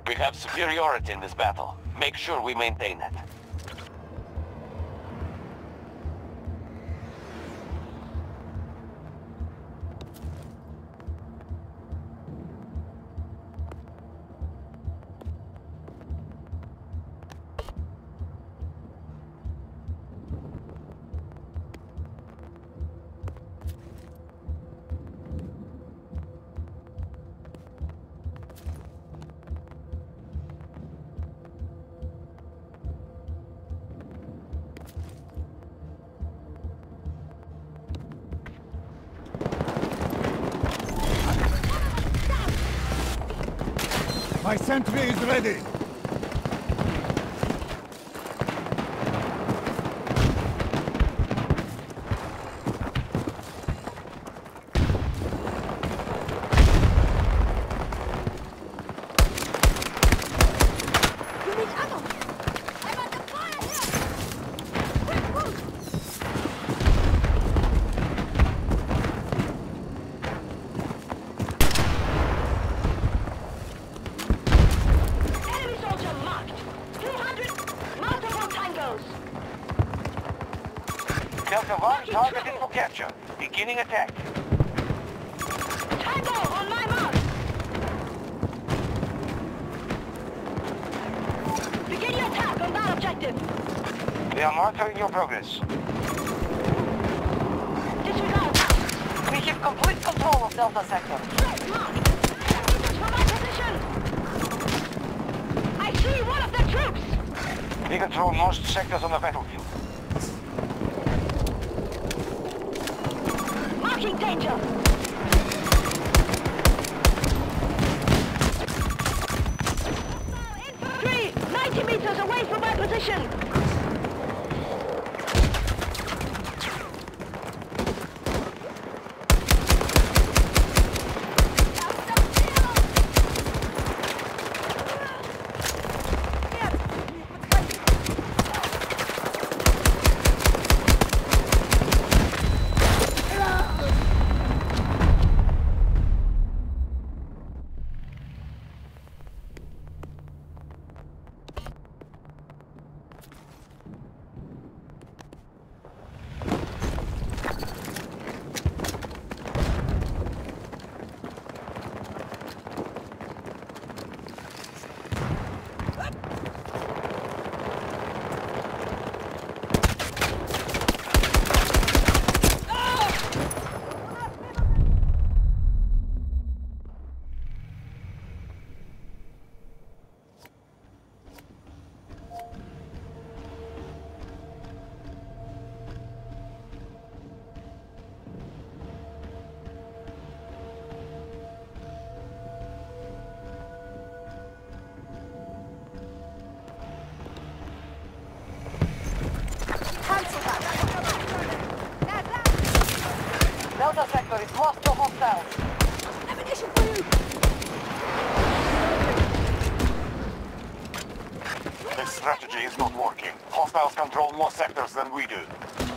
We have superiority in this battle. Make sure we maintain it. My sentry is ready! Delta 1 targeted for capture. Beginning attack. Tango on my mark! Begin your attack on that objective! We are monitoring your progress. Disregard that! We have complete control of Delta Sector. Red mark! Enemies from my position! I see one of their troops! We control most sectors on the battlefield. Marking danger! 90 meters away from my position! Delta Sector is lost to hostiles. Ammunition for you! This strategy is not working. Hostiles control more sectors than we do.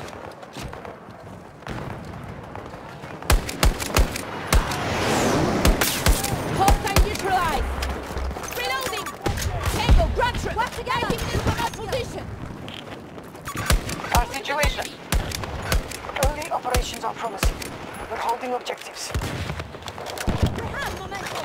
Hostile neutralized! Reloading! Tango, ground troop! Work together! Taking in from our position! Our situation. Early operations are promising. We're holding objectives. We have momentum!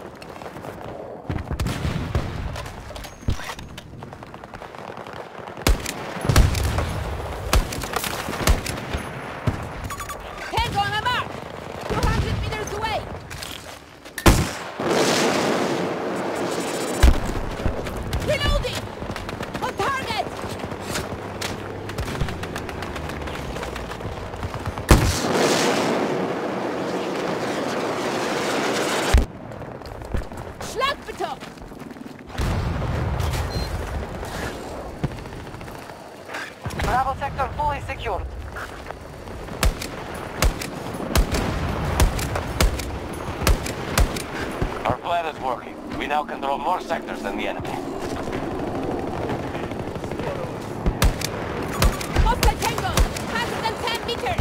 Tango on a mark! 200 meters away! Reloading! On target! Schlagbeton! Bravo Sector fully secured. Our plan is working. We now control more sectors than the enemy. Hostile Tango! 110 meters!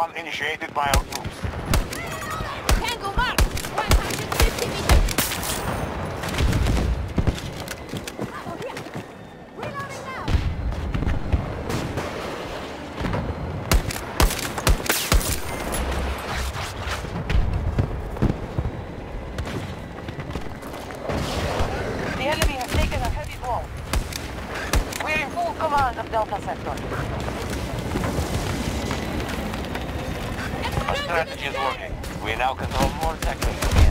run initiated by our troops. Tango mark! 150 meters! Oh, here! Reloading now! The enemy has taken a heavy blow. We're in full command of Delta Sector. Our strategy is working. We now control more sectors again.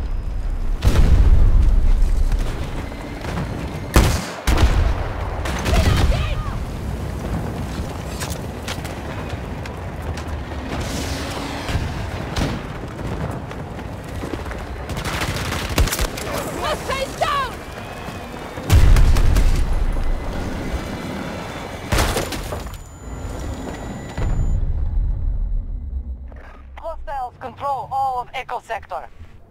Hostiles down! Hostiles control all of Echo Sector.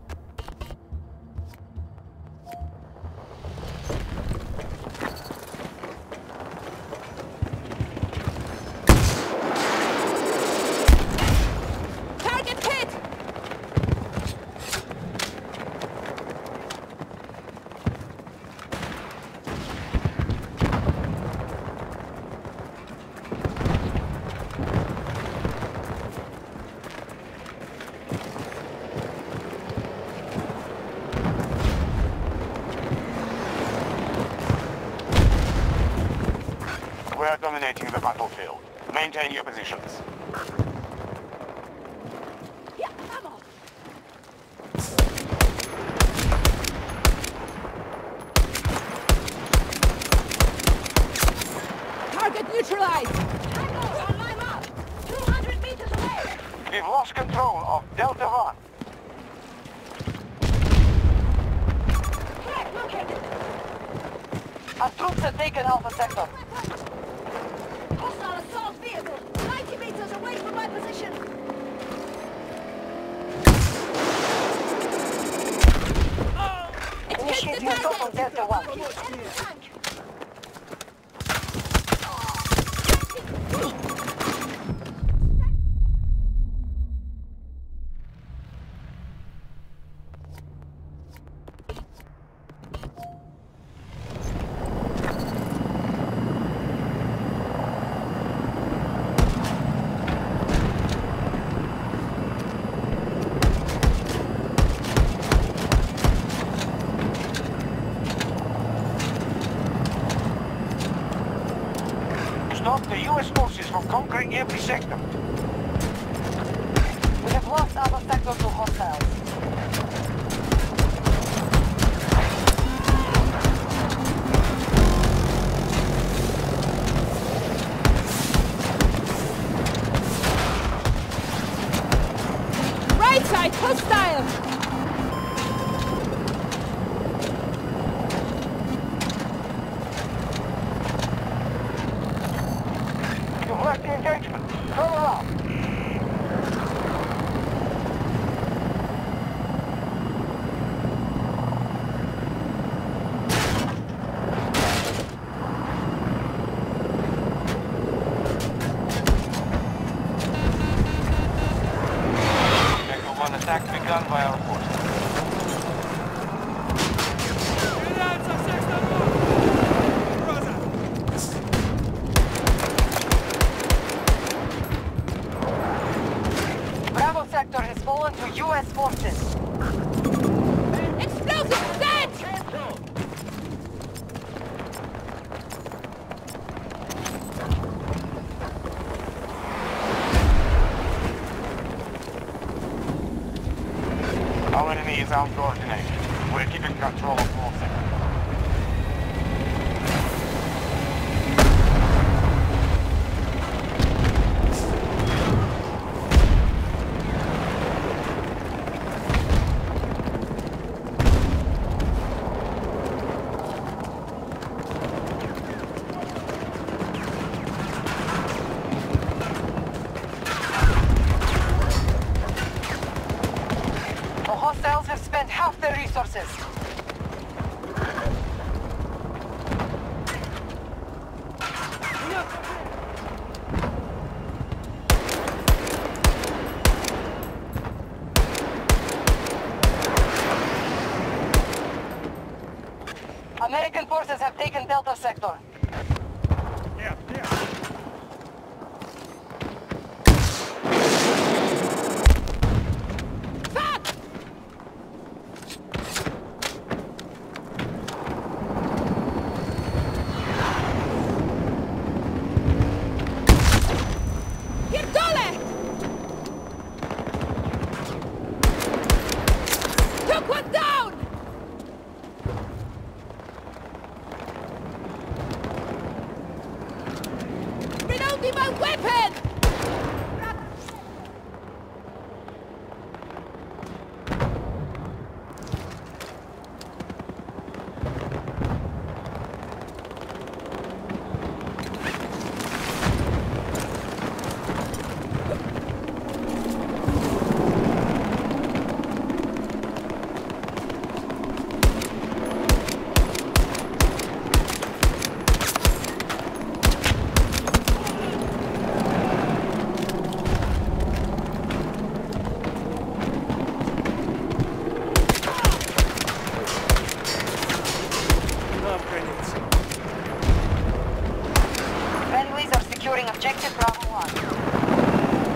Target hit! We are dominating the battlefield. Maintain your positions. Yeah, vamos! Target neutralized! Tango's on my mark! 200 meters away! We've lost control of Delta 1. Crack located! Our troops have taken Alpha Sector. Hostile assault vehicle! 90 meters away from my position! Initiating assault on Delta 1. Enemy tank! Stop the U.S. forces from conquering every sector. We have lost Alpha Sector to hostiles. Right side, hostile! You've left the engagement. Turn around. Echo 1 attack begun by our forces. Bravo Sector has fallen to U.S. forces. Explosive! Dead! Our enemy is uncoordinated. We're keeping control of all sectors. The hostiles have spent half their resources. taken Delta sector. Fuck! Pierdolę! Took one down! Reloading my weapon! Friendlies are securing objective Bravo 1.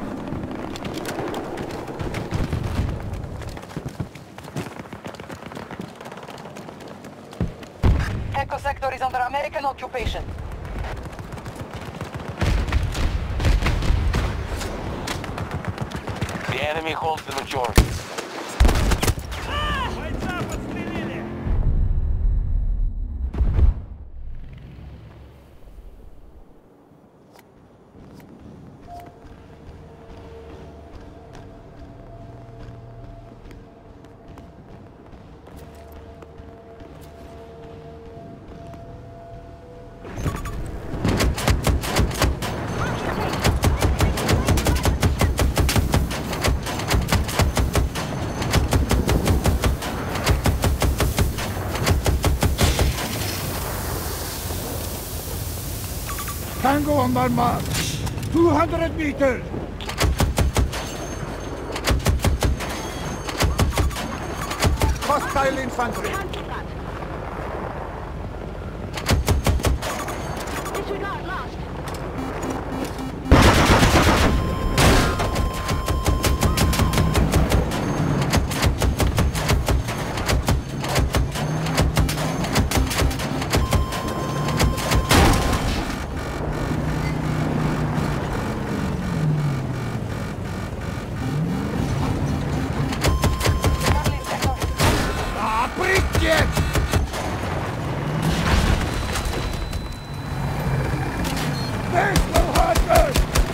Echo sector is under American occupation. The enemy holds the majority. Tango on my mark. 200 meters. Hostile infantry. Disregard lost. Charlie sector. Прикет! This will happen!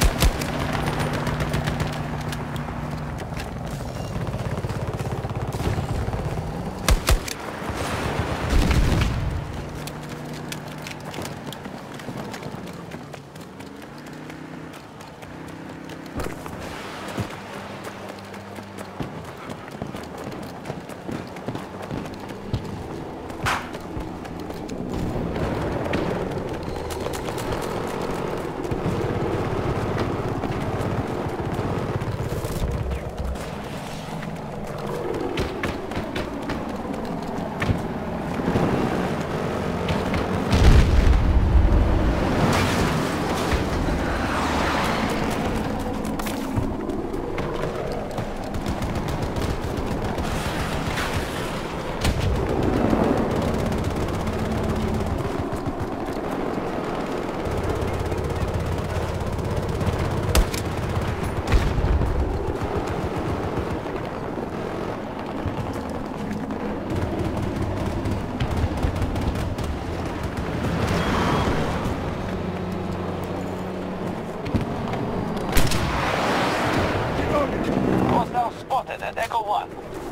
Hostile spotted at Echo 1.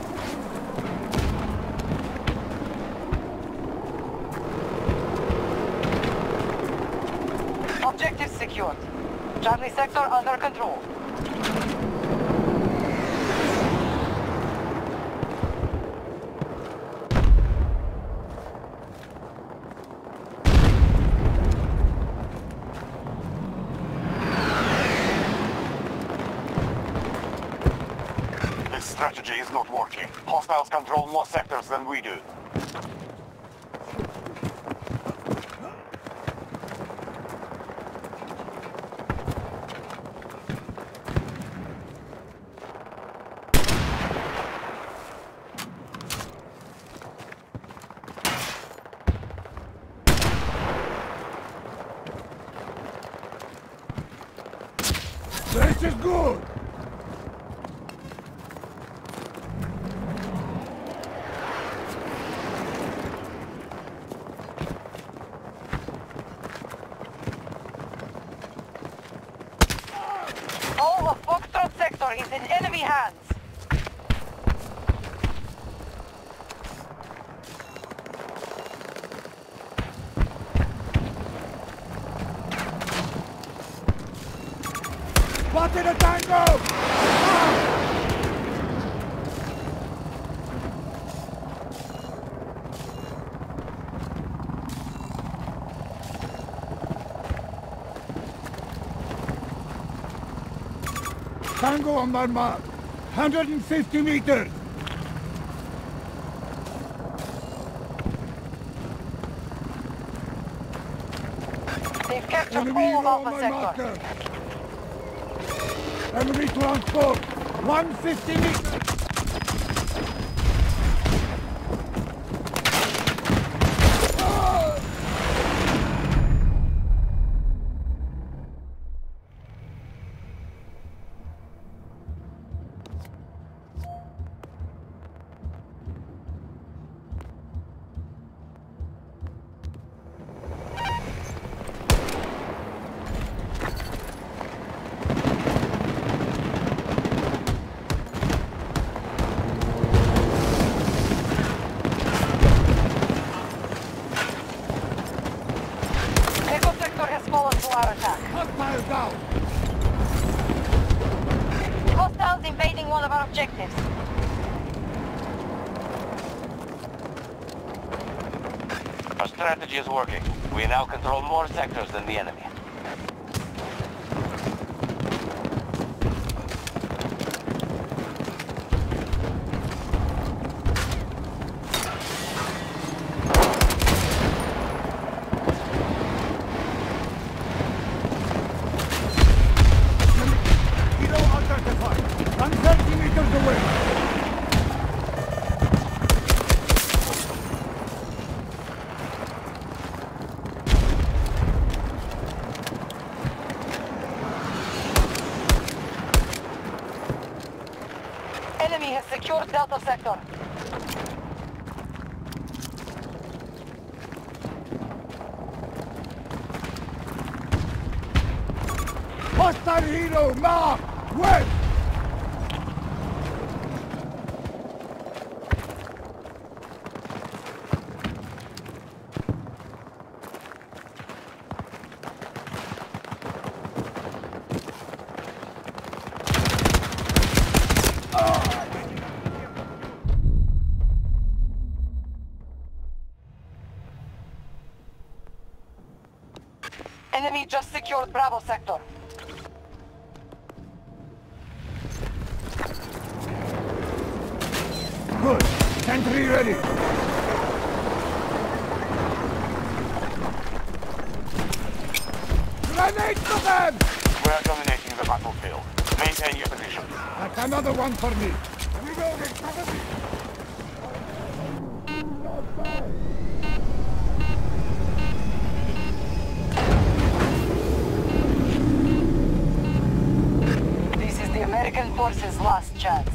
Objective secured. Charlie sector under control. This strategy is not working. Hostiles control more sectors than we do. Tango on my mark. 150 meters. They've captured Enemy all of on Alpha my Sector. marker. Enemy transport. 150 meters. Echo Sector has fallen to our attack. Hostile down. Hostiles invading one of our objectives. Our strategy is working. We now control more sectors than the enemy. Kilo identified. 130 meters away. Enemy has secured Delta Sector. Hostile hero mark. West. Enemy just secured Bravo Sector. Good. Sentry ready. Grenade to them! We're dominating the battlefield. Maintain your position. That's another one for me. Reloading, cover me. This is the American forces' last chance.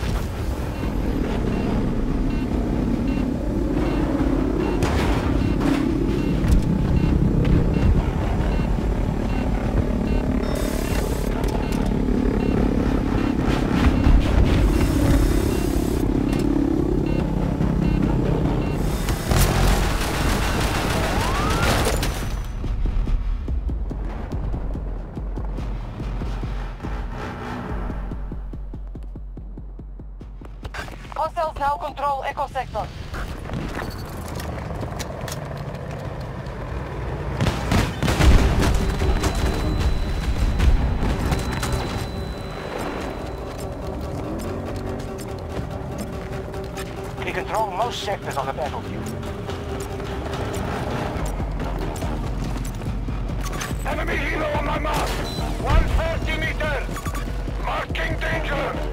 Hostiles now control Echo Sector. We control most sectors on the battlefield. Enemy helo on my mark. 130 meters. Marking danger.